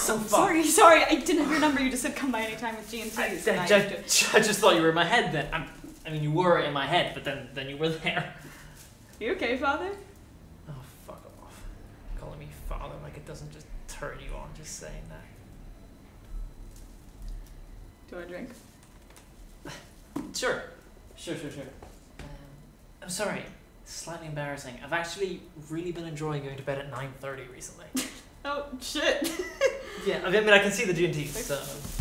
so fucked. Sorry, I didn't have your number. You just said come by anytime with G&T's. I just thought you were in my head then. I mean, you were in my head, but then you were there. You okay, Father? Oh, fuck off. Calling me father like it doesn't just turn you on just saying that. Do you want a drink? Sure. I'm sorry. Slightly embarrassing. I've actually really been enjoying going to bed at 9:30 recently. Oh, shit. Yeah, I mean, I can see the G&T, so...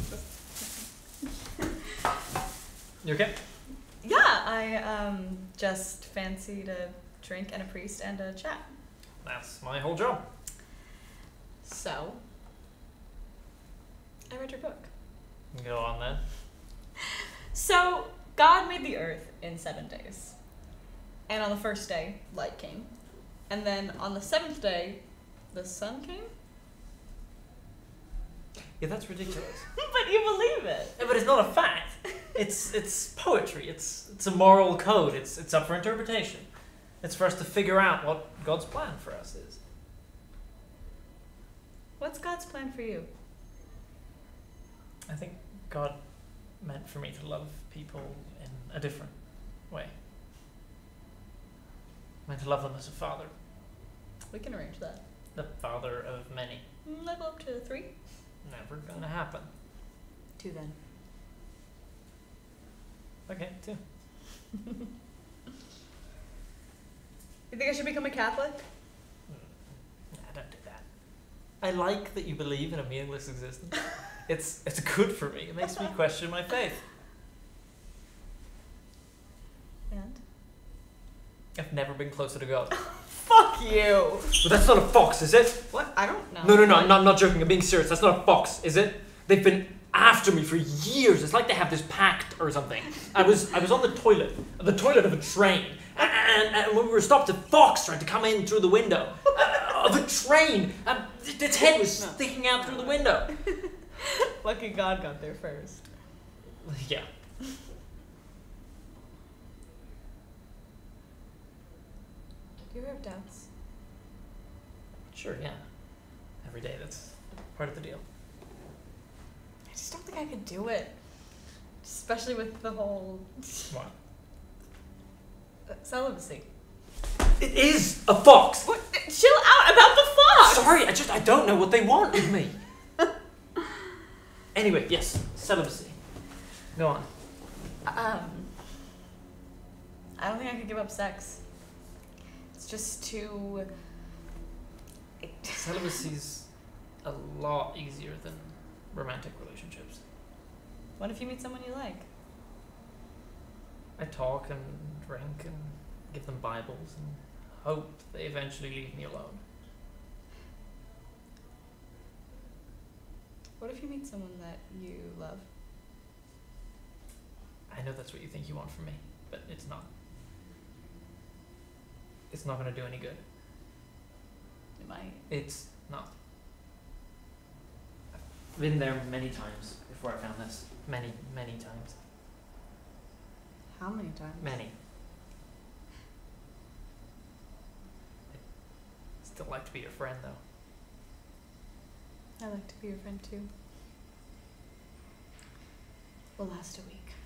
You okay? Yeah, I just fancied a drink and a priest and a chat. That's my whole job. So, I read your book. Go on then. So, God made the earth in 7 days. And on the first day, light came. And then on the 7th day, the sun came? Yeah, that's ridiculous. But you believe it. Yeah, but it's not a fact. It's poetry. It's a moral code. It's up for interpretation. It's for us to figure out what God's plan for us is. What's God's plan for you? I think God meant for me to love people in a different way. Meant to love them as a father. We can arrange that. The father of many. Level up to 3. Never gonna happen. 2 then. Okay, 2. You think I should become a Catholic? Nah, don't do that. I like that you believe in a meaningless existence. It's good for me. It makes me question my faith. And? I've never been closer to God. Fuck you! But that's not a fox, is it? What? I don't know. No, I'm not joking. I'm being serious. That's not a fox, is it? They've been after me for years. It's like they have this pact or something. I was on the toilet of a train, and when we were stopped, a fox tried to come in through the window of a train. Its head was sticking out through the window. Lucky God got there first. Yeah. Do you ever have doubts? Sure, yeah. Every day, that's part of the deal. I just don't think I could do it. Especially with the whole What? celibacy. It is a fox! What? Chill out about the fox! Sorry, I don't know what they want with me. Anyway, yes, celibacy. Go on. I don't think I could give up sex. It's just too... Celibacy's a lot easier than romantic relationships. What if you meet someone you like? I talk and drink and give them Bibles and hope they eventually leave me alone. What if you meet someone that you love? I know that's what you think you want from me, but it's not. It's not going to do any good. It might. It's not. I've been there many times before I found this. Many, many times. How many times? Many. I'd still like to be your friend, though. I'd like to be your friend too. We'll last a week.